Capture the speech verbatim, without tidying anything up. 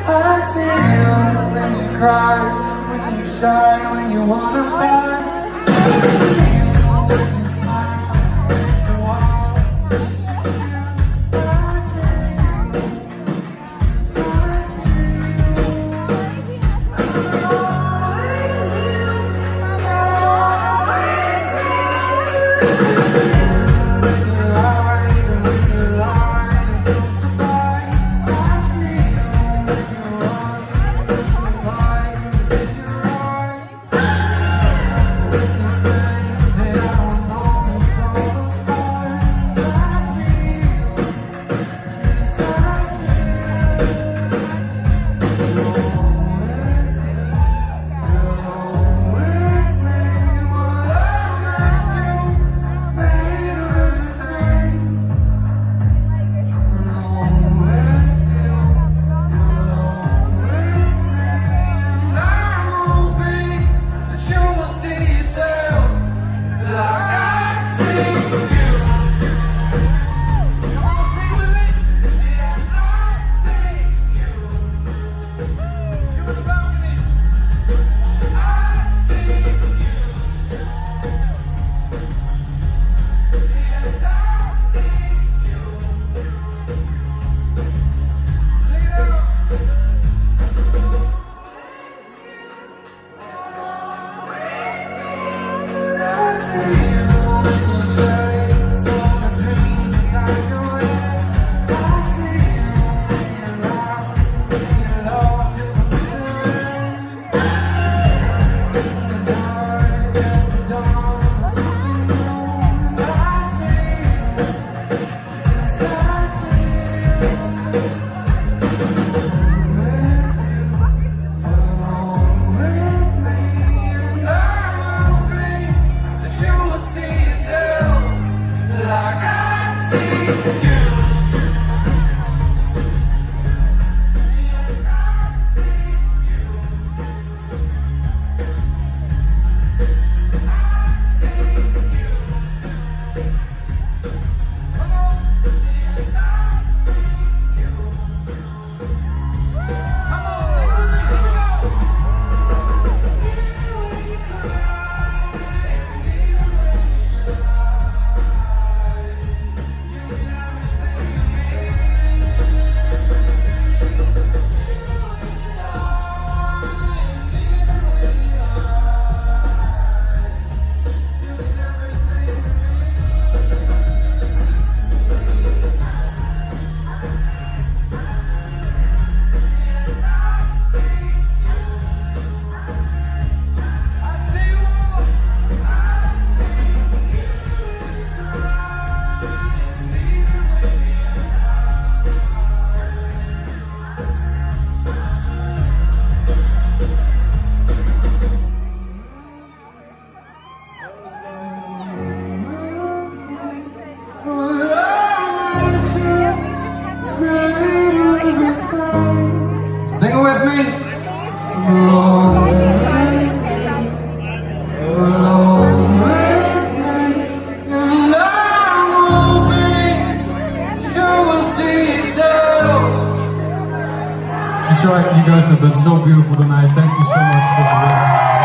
I see you when you cry, when you shy, when you wanna die. I see you when you smile, it's a while. I see you, so I see you. I'm always you, I'm always you. When you lie, even when you lie, there's no surprise. I see you when you run, when you lie, when you're right. When you think that I don't know, it's all those scars. I see you, yes I see you. You're with me, you're with me. What makes you made of everything? I'm alone with you, you're alone with me. And I'm hoping that you will see yourself like I see you. Come on, sing with me. Yes, I see you. You in the balcony. I see you. Yes, I see you. Sing it out. I see you when you chase all the dreams inside your head. I see you when you lie, when you love till the bitter end. In the dark, at the dawn, there's something new. I see you, yes I see you. You're alone with me, and I'm hoping that you will see yourself like I see you. Yes, I see you. I see you. Come on. Yes, I see you. Come on, sing with me. Here we go. Even when you cry, and even when you shy, you mean everything to me. Even when you lie, and even when you hide, you mean everything to me. Yes, I see you. I see you all. I see you cry, and even when you sing it with me. Alone alone with me, and I'm hoping you will see yourself. Detroit, you guys have been so beautiful tonight. Thank you so much for being here.